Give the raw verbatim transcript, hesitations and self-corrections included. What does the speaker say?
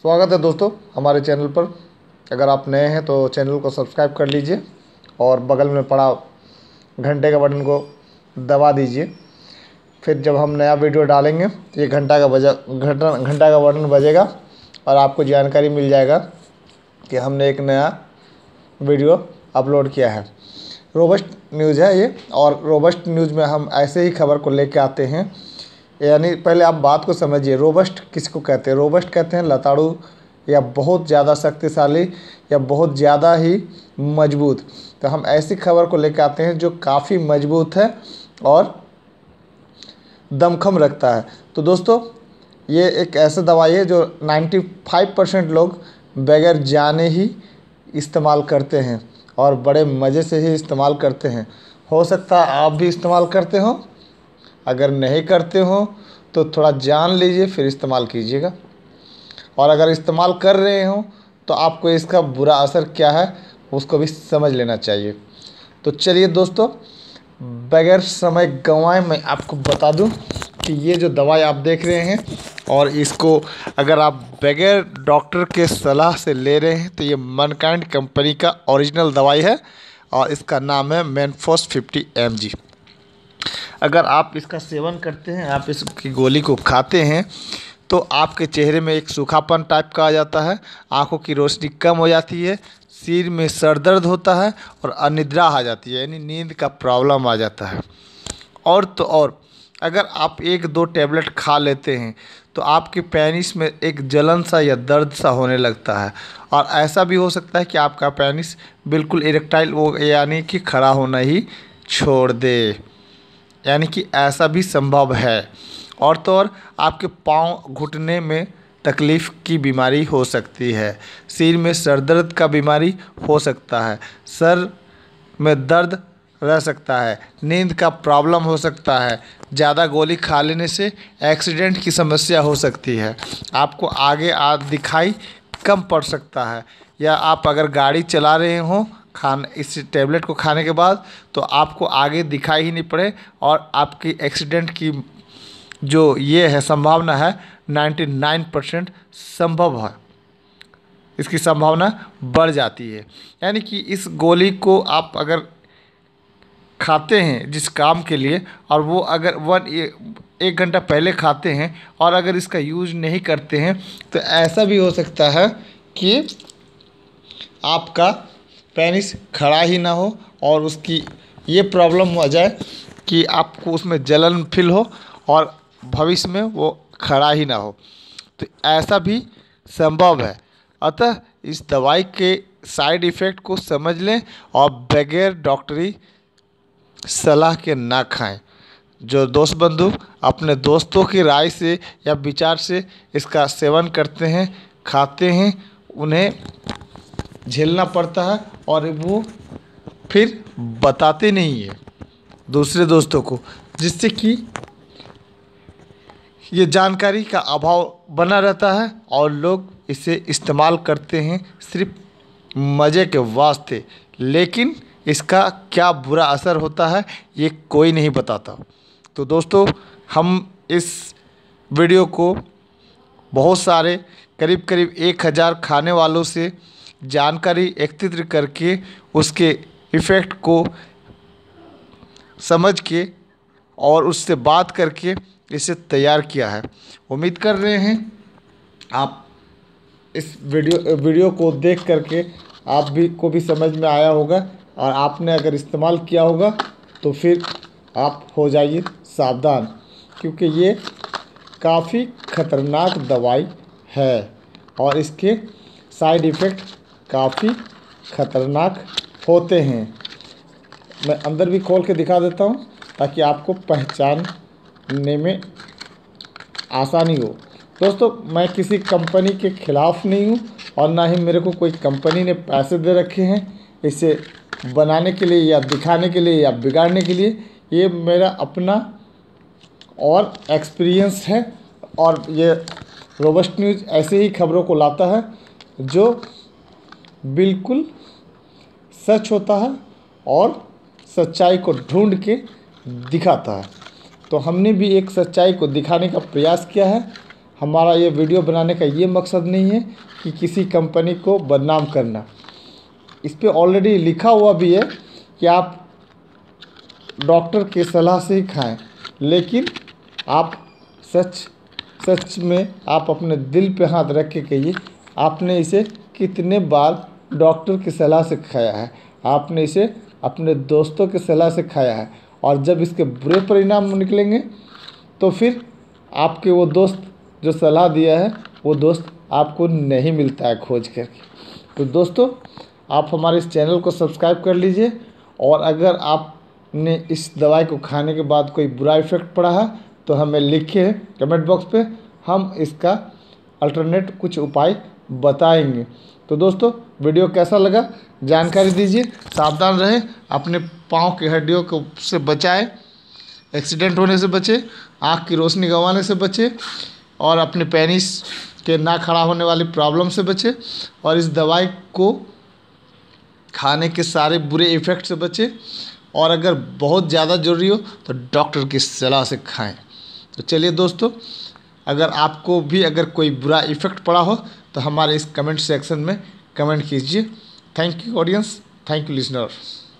स्वागत है दोस्तों हमारे चैनल पर। अगर आप नए हैं तो चैनल को सब्सक्राइब कर लीजिए और बगल में पड़ा घंटे का बटन को दबा दीजिए। फिर जब हम नया वीडियो डालेंगे तो ये घंटा का बजा घंटा घंटा का बटन बजेगा और आपको जानकारी मिल जाएगा कि हमने एक नया वीडियो अपलोड किया है। रोबस्ट न्यूज़ है ये, और रोबस्ट न्यूज़ में हम ऐसे ही खबर को लेके आते हैं। यानी पहले आप बात को समझिए, रोबस्ट किसको कहते हैं? रोबस्ट कहते हैं लताड़ू या बहुत ज़्यादा शक्तिशाली या बहुत ज़्यादा ही मजबूत। तो हम ऐसी खबर को लेकर आते हैं जो काफ़ी मजबूत है और दमखम रखता है। तो दोस्तों ये एक ऐसा दवाई है जो पचानवे परसेंट लोग बगैर जाने ही इस्तेमाल करते हैं और बड़े मज़े से ही इस्तेमाल करते हैं। हो सकता है आप भी इस्तेमाल करते हो, अगर नहीं करते हो तो थोड़ा जान लीजिए फिर इस्तेमाल कीजिएगा, और अगर इस्तेमाल कर रहे हो तो आपको इसका बुरा असर क्या है उसको भी समझ लेना चाहिए। तो चलिए दोस्तों, बगैर समय गंवाए मैं आपको बता दूं कि ये जो दवाई आप देख रहे हैं और इसको अगर आप बगैर डॉक्टर के सलाह से ले रहे हैं तो ये मनकाइंड कंपनी का ओरिजिनल दवाई है और इसका नाम है मेनफोस फिफ्टी एम जी। अगर आप इसका सेवन करते हैं, आप इसकी गोली को खाते हैं तो आपके चेहरे में एक सूखापन टाइप का आ जाता है, आंखों की रोशनी कम हो जाती है, सिर में सर दर्द होता है और अनिद्रा आ जाती है, यानी नींद का प्रॉब्लम आ जाता है। और तो और अगर आप एक दो टैबलेट खा लेते हैं तो आपके पेनिस में एक जलन सा या दर्द सा होने लगता है, और ऐसा भी हो सकता है कि आपका पेनिस बिल्कुल इरेक्टाइल वो यानी कि खड़ा होना ही छोड़ दे, यानी कि ऐसा भी संभव है। और तो और आपके पाँव घुटने में तकलीफ़ की बीमारी हो सकती है, सिर में सर दर्द का बीमारी हो सकता है, सर में दर्द रह सकता है, नींद का प्रॉब्लम हो सकता है, ज़्यादा गोली खा लेने से एक्सीडेंट की समस्या हो सकती है, आपको आगे आ दिखाई कम पड़ सकता है, या आप अगर गाड़ी चला रहे हों खान इस टैबलेट को खाने के बाद तो आपको आगे दिखाई ही नहीं पड़े और आपकी एक्सीडेंट की जो ये है संभावना है निन्यानवे परसेंट संभव है, इसकी संभावना बढ़ जाती है। यानी कि इस गोली को आप अगर खाते हैं जिस काम के लिए, और वो अगर वन एक घंटा पहले खाते हैं और अगर इसका यूज़ नहीं करते हैं तो ऐसा भी हो सकता है कि आपका पेनिस खड़ा ही ना हो और उसकी ये प्रॉब्लम हो जाए कि आपको उसमें जलन फील हो और भविष्य में वो खड़ा ही ना हो, तो ऐसा भी संभव है। अतः इस दवाई के साइड इफ़ेक्ट को समझ लें और बगैर डॉक्टरी सलाह के ना खाएं। जो दोस्त बंधु अपने दोस्तों की राय से या विचार से इसका सेवन करते हैं, खाते हैं, उन्हें झेलना पड़ता है और वो फिर बताते नहीं है दूसरे दोस्तों को, जिससे कि ये जानकारी का अभाव बना रहता है और लोग इसे इस्तेमाल करते हैं सिर्फ मज़े के वास्ते, लेकिन इसका क्या बुरा असर होता है ये कोई नहीं बताता। तो दोस्तों हम इस वीडियो को बहुत सारे करीब करीब एक हज़ार खाने वालों से जानकारी एकत्रित करके उसके इफ़ेक्ट को समझ के और उससे बात करके इसे तैयार किया है। उम्मीद कर रहे हैं आप इस वीडियो वीडियो को देख करके आप भी को भी समझ में आया होगा, और आपने अगर इस्तेमाल किया होगा तो फिर आप हो जाइए सावधान, क्योंकि ये काफ़ी ख़तरनाक दवाई है और इसके साइड इफ़ेक्ट काफ़ी ख़तरनाक होते हैं। मैं अंदर भी खोल के दिखा देता हूँ ताकि आपको पहचानने में आसानी हो। दोस्तों मैं किसी कंपनी के ख़िलाफ़ नहीं हूँ और ना ही मेरे को कोई कंपनी ने पैसे दे रखे हैं इसे बनाने के लिए या दिखाने के लिए या बिगाड़ने के लिए। ये मेरा अपना और एक्सपीरियंस है, और ये रोबस्ट न्यूज़ ऐसे ही खबरों को लाता है जो बिल्कुल सच होता है और सच्चाई को ढूंढ के दिखाता है। तो हमने भी एक सच्चाई को दिखाने का प्रयास किया है। हमारा ये वीडियो बनाने का ये मकसद नहीं है कि किसी कंपनी को बदनाम करना। इस पे ऑलरेडी लिखा हुआ भी है कि आप डॉक्टर की सलाह से ही खाएं, लेकिन आप सच सच में आप अपने दिल पे हाथ रख के कहिए, आपने इसे कितने बार डॉक्टर की सलाह से खाया है, आपने इसे अपने दोस्तों की सलाह से खाया है, और जब इसके बुरे परिणाम निकलेंगे तो फिर आपके वो दोस्त जो सलाह दिया है वो दोस्त आपको नहीं मिलता है खोज करके। तो दोस्तों, आप हमारे इस चैनल को सब्सक्राइब कर लीजिए, और अगर आपने इस दवाई को खाने के बाद कोई बुरा इफ़ेक्ट पड़ा है तो हमें लिखिए कमेंट बॉक्स पे, हम इसका अल्टरनेट कुछ उपाय बताएंगे। तो दोस्तों, वीडियो कैसा लगा जानकारी दीजिए, सावधान रहें, अपने पाँव की हड्डियों को से बचाएं, एक्सीडेंट होने से बचे, आँख की रोशनी गंवाने से बचे, और अपने पेनिस के ना खड़ा होने वाली प्रॉब्लम से बचे, और इस दवाई को खाने के सारे बुरे इफ़ेक्ट से बचे, और अगर बहुत ज़्यादा ज़रूरी हो तो डॉक्टर की सलाह से खाएं। तो चलिए दोस्तों, अगर आपको भी अगर कोई बुरा इफ़ेक्ट पड़ा हो तो हमारे इस कमेंट सेक्शन में कमेंट कीजिए। Thank you audience, thank you listener.